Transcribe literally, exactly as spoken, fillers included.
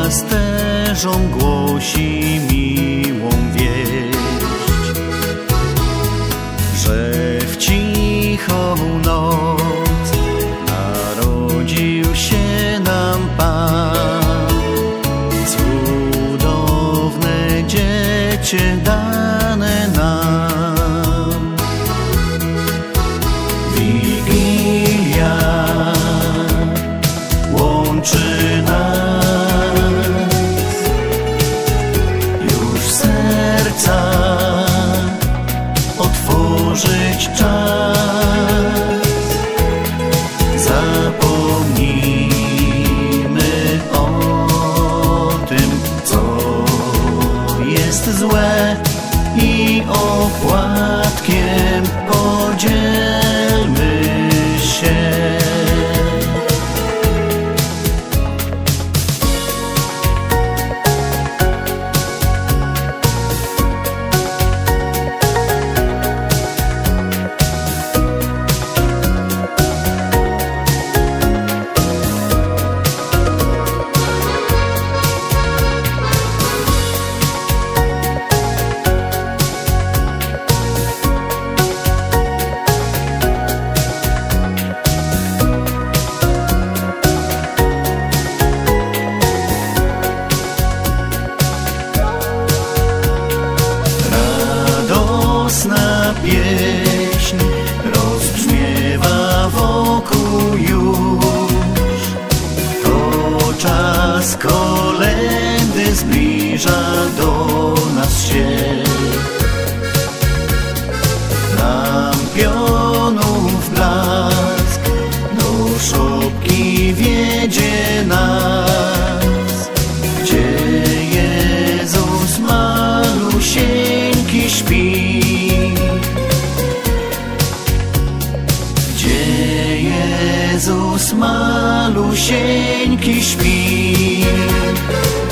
pasterzom głosi miłą wieść, że w cichą noc narodził się nam Pan. Cudowne dziecię dane nam. Wigilia łączy nas, już serca otworzyć czas. Zapomnijmy o tym, co jest złe, i opłatkiem podzielmy się. Radosna pieśń rozbrzmiewa wokół już. To czas kolędy zbliża do nas się. Lampionów blask do szopki wiedzie nas, gdzie Jezus malusieńki śpi. Gdzie Jezus malusieńki śpi.